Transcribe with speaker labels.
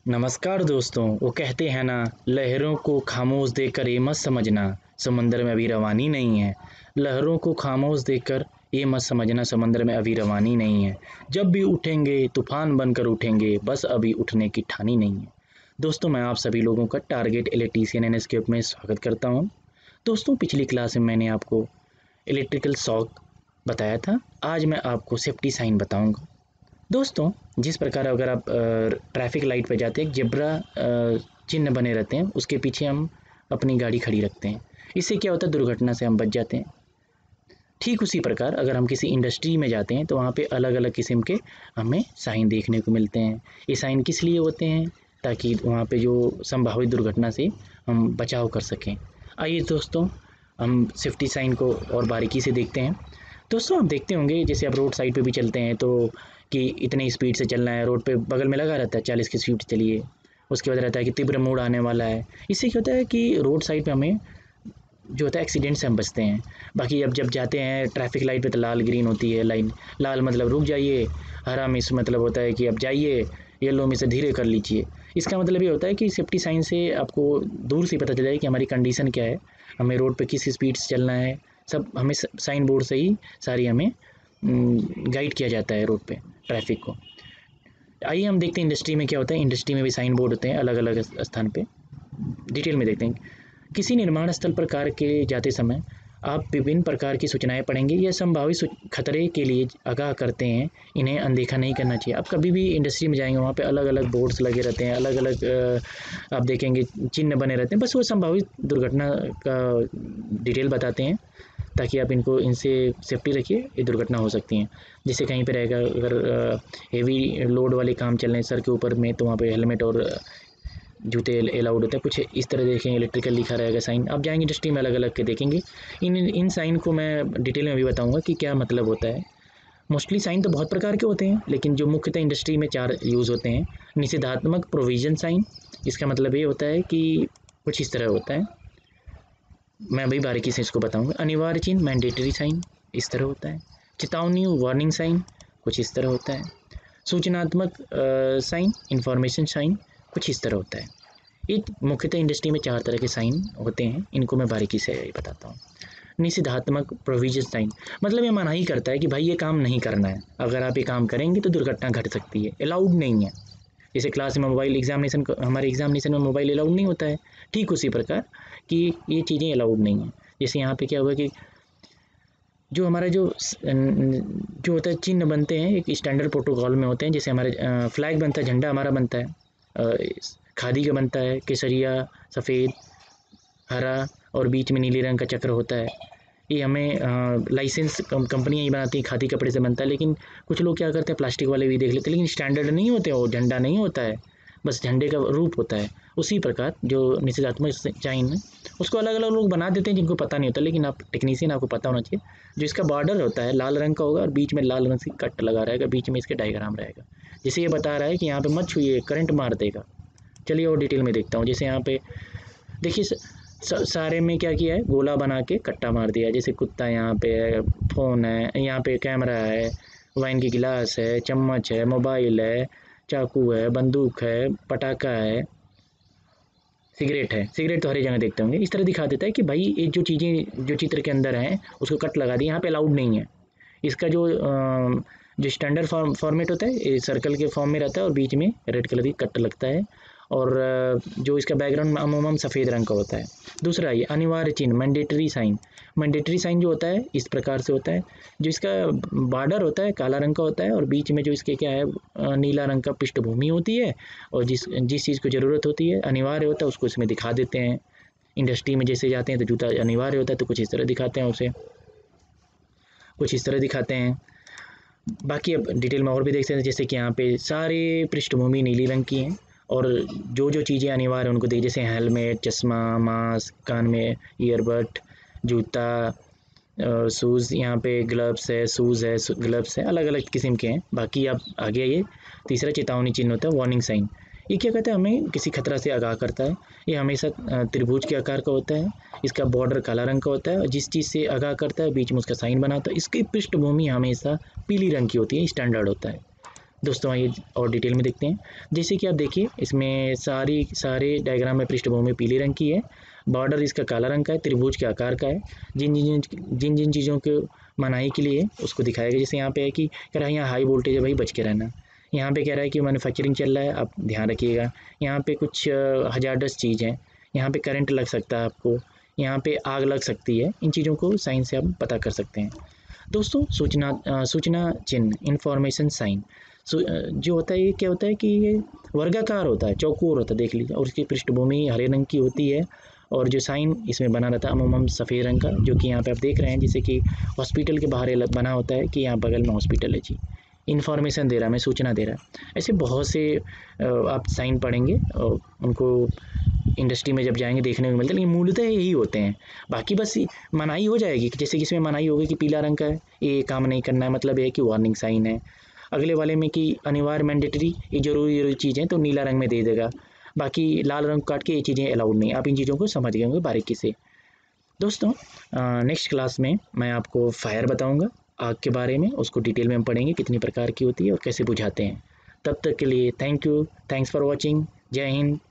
Speaker 1: नमस्कार दोस्तों। वो कहते हैं ना, लहरों को खामोश देखकर ये मत समझना समंदर में अभी रवानी नहीं है। लहरों को खामोश देखकर ये मत समझना समंदर में अभी रवानी नहीं है। जब भी उठेंगे तूफान बनकर उठेंगे, बस अभी उठने की ठानी नहीं है। दोस्तों, मैं आप सभी लोगों का टारगेट इलेक्ट्रीशियन एनएसक्यूब में स्वागत करता हूं। दोस्तों, पिछली क्लास में मैंने आपको इलेक्ट्रिकल शॉक बताया था। आज मैं आपको सेफ्टी साइन बताऊंगा। दोस्तों, जिस प्रकार अगर आप ट्रैफिक लाइट पे जाते हैं, एक जेब्रा चिन्ह बने रहते हैं, उसके पीछे हम अपनी गाड़ी खड़ी रखते हैं। इससे क्या होता है, दुर्घटना से हम बच जाते हैं। ठीक उसी प्रकार अगर हम किसी इंडस्ट्री में जाते हैं तो वहाँ पे अलग अलग किस्म के हमें साइन देखने को मिलते हैं। ये साइन किस लिए होते हैं? ताकि वहाँ पे जो संभावित दुर्घटना से हम बचाव कर सकें। आइए दोस्तों, हम सेफ्टी साइन को और बारीकी से देखते हैं। दोस्तों, आप देखते होंगे जैसे आप रोड साइड पे भी चलते हैं तो कि इतनी स्पीड से चलना है। रोड पे बगल में लगा रहता है 40 की स्पीड चलिए। उसके बाद रहता है कि तीव्र मोड़ आने वाला है। इससे क्या होता है कि रोड साइड पे हमें जो होता है एक्सीडेंट से हम बचते हैं। बाकी अब जब जाते हैं ट्रैफिक लाइट पे तो लाल ग्रीन होती है लाइन। लाल मतलब रुक जाइए, हरा मिस मतलब होता है कि अब जाइए, येलो में से धीरे कर लीजिए। इसका मतलब ये होता है कि सेफ्टी साइन से आपको दूर से पता चल जाए कि हमारी कंडीशन क्या है, हमें रोड पे किस स्पीड से चलना है। सब हमें साइन बोर्ड से ही सारी हमें गाइड किया जाता है रोड पे ट्रैफिक को। आइए हम देखते हैं इंडस्ट्री में क्या होता है। इंडस्ट्री में भी साइन बोर्ड होते हैं अलग अलग स्थान पे। डिटेल में देखते हैं। किसी निर्माण स्थल पर कार्य के जाते समय आप विभिन्न प्रकार की सूचनाएं पढ़ेंगे। यह संभावित खतरे के लिए आगाह करते हैं, इन्हें अनदेखा नहीं करना चाहिए। आप कभी भी इंडस्ट्री में जाएंगे, वहाँ पे अलग अलग बोर्ड्स लगे रहते हैं, अलग अलग आप देखेंगे चिन्ह बने रहते हैं। बस वो संभावित दुर्घटना का डिटेल बताते हैं ताकि आप इनसे सेफ्टी रखिए। ये दुर्घटना हो सकती हैं। जैसे कहीं पे रहेगा अगर हेवी लोड वाले काम चल रहे हैं सर के ऊपर में, तो वहाँ पे हेलमेट और जूते अलाउड होते हैं। कुछ इस तरह देखेंगे, इलेक्ट्रिकल लिखा रहेगा साइन। आप जाएंगे इंडस्ट्री में अलग अलग के देखेंगे। इन साइन को मैं डिटेल में भी बताऊंगा कि क्या मतलब होता है। मोस्टली साइन तो बहुत प्रकार के होते हैं, लेकिन जो मुख्यतः इंडस्ट्री में 4 यूज़ होते हैं। निषेधात्मक प्रोविजन साइन, इसका मतलब ये होता है कि कुछ इस तरह होता है, मैं अभी बारीकी से इसको बताऊंगा। अनिवार्य चिन्ह मैंडेटरी साइन इस तरह होता है। चेतावनी वार्निंग साइन कुछ इस तरह होता है। सूचनात्मक साइन इंफॉर्मेशन साइन कुछ इस तरह होता है। ये मुख्यतः इंडस्ट्री में 4 तरह के साइन होते हैं, इनको मैं बारीकी से बताता हूँ। निषेधात्मक प्रोविजन साइन मतलब ये मनाही करता है कि भाई ये काम नहीं करना है, अगर आप ये काम करेंगे तो दुर्घटना घट सकती है, अलाउड नहीं है। जैसे क्लास में मोबाइल एग्जामिनेशन, हमारे एग्जामिनेशन में मोबाइल अलाउड नहीं होता है, ठीक उसी प्रकार कि ये चीज़ें अलाउड नहीं हैं। जैसे यहाँ पे क्या हुआ कि जो हमारा जो होता है चिन्ह बनते हैं एक स्टैंडर्ड प्रोटोकॉल में होते हैं। जैसे हमारे फ्लैग बनता है, झंडा हमारा बनता है, खादी का बनता है, केसरिया, सफ़ेद, हरा और बीच में नीले रंग का चक्र होता है। ये हमें लाइसेंस कंपनियाँ ही बनाती हैं, खादी कपड़े से बनता है। लेकिन कुछ लोग क्या करते हैं, प्लास्टिक वाले भी देख लेते हैं, लेकिन स्टैंडर्ड नहीं होते, वो झंडा नहीं होता है, बस झंडे का रूप होता है। उसी प्रकार जो निषेधात्मक साइन है उसको अलग अलग लोग बना देते हैं जिनको पता नहीं होता, लेकिन आप टेक्नीशियन, आपको पता होना चाहिए। जो इसका बॉर्डर होता है लाल रंग का होगा और बीच में लाल रंग से कट लगा रहेगा, बीच में इसके डायग्राम रहेगा। जैसे ये बता रहा है कि यहाँ पे मत छूइए, करंट मार देगा। चलिए और डिटेल में देखता हूँ। जैसे यहाँ पे देखिए सारे में क्या किया है, गोला बना के कट्टा मार दिया। जैसे कुत्ता यहाँ पे है, फ़ोन है, यहाँ पे कैमरा है, वाइन की गिलास है, चम्मच है, मोबाइल है, चाकू है, बंदूक है, पटाखा है, सिगरेट है। सिगरेट तो हर जगह देखते होंगे। इस तरह दिखा देता है कि भाई ये जो चीज़ें जो चित्र के अंदर हैं उसको कट लगा दी, यहाँ पे अलाउड नहीं है। इसका जो स्टैंडर्ड फॉर्मेट होता है ये सर्कल के फॉर्म में रहता है और बीच में रेड कलर की कट लगता है, और जो इसका बैकग्राउंड अमूमन सफ़ेद रंग का होता है। दूसरा ये अनिवार्य चिन्ह मैंडेटरी साइन। मैंडेटरी साइन जो होता है इस प्रकार से होता है, जो इसका बॉर्डर होता है काला रंग का होता है और बीच में जो इसके क्या है नीला रंग का पृष्ठभूमि होती है, और जिस जिस चीज़ को ज़रूरत होती है अनिवार्य होता है उसको इसमें दिखा देते हैं। इंडस्ट्री में जैसे जाते हैं तो जूता अनिवार्य होता है तो कुछ इस तरह दिखाते हैं उसे, कुछ इस तरह दिखाते हैं। बाकी अब डिटेल में और भी देख सकते हैं। जैसे कि यहाँ पे सारे पृष्ठभूमि नीली रंग की हैं और जो जो चीज़ें अनिवार्य हैं उनको देख, जैसे हेलमेट, चश्मा, मास्क, कान में ईयरबड, जूता, शूज़, यहाँ पे ग्लव्स है, शूज़ है, ग्लव्स है, अलग अलग किस्म के हैं। बाकी आप आगे आइए। तीसरा चेतावनी चिन्ह होता है वार्निंग साइन। ये क्या कहता है, हमें किसी खतरा से आगाह करता है। ये हमेशा त्रिभुज के आकार का होता है, इसका बॉर्डर काला रंग का होता है और जिस चीज़ से आगाह करता है बीच में उसका साइन बना होता है। इसकी पृष्ठभूमि हमेशा पीली रंग की होती है, स्टैंडर्ड होता है। दोस्तों आइए और डिटेल में देखते हैं। जैसे कि आप देखिए इसमें सारे डायग्राम में पृष्ठभूमि पीले रंग की है, बॉर्डर इसका काला रंग का है, त्रिभुज के आकार का है। जिन जिन चीज़ों को मनाही के लिए उसको दिखाया गया, जैसे यहाँ पे है कि कह रहा है यहाँ हाई वोल्टेज है भाई बच के रहना। यहाँ पे कह रहा है कि मैन्युफैक्चरिंग चल रहा है, आप ध्यान रखिएगा। यहाँ पे कुछ हजार्डस चीज़ है, यहाँ पे करंट लग सकता है आपको, यहाँ पे आग लग सकती है। इन चीज़ों को साइन से आप पता कर सकते हैं। दोस्तों सूचना चिन्ह इंफॉर्मेशन साइन जो होता है ये क्या होता है कि ये वर्गाकार होता है, चौकोर होता है, देख लीजिए, और उसकी पृष्ठभूमि हरे रंग की होती है और जो साइन इसमें बना रहता है अमूमन सफ़ेद रंग का, जो कि यहाँ पे आप देख रहे हैं जैसे कि हॉस्पिटल के बाहर बना होता है कि यहाँ बगल में हॉस्पिटल है जी, इन्फॉर्मेशन दे रहा है, मैं सूचना दे रहा है। ऐसे बहुत से आप साइन पढ़ेंगे और उनको इंडस्ट्री में जब जाएंगे देखने को मिलते हैं, लेकिन मूलतः यही होते हैं। बाकी बस मनाही हो जाएगी कि जैसे कि इसमें मनाही होगी कि पीला रंग का है ये काम नहीं करना है, मतलब ये है कि वार्निंग साइन है। अगले वाले में कि अनिवार्य मैंडेटरी ये जरूरी चीज़ें तो नीला रंग में दे देगा, बाकी लाल रंग काट के ये चीज़ें अलाउड नहीं। आप इन चीज़ों को समझ गए होंगे बारीकी से। दोस्तों नेक्स्ट क्लास में मैं आपको फायर बताऊंगा, आग के बारे में, उसको डिटेल में हम पढ़ेंगे कितनी प्रकार की होती है और कैसे बुझाते हैं। तब तक के लिए thank you, thanks for watching. जय हिंद।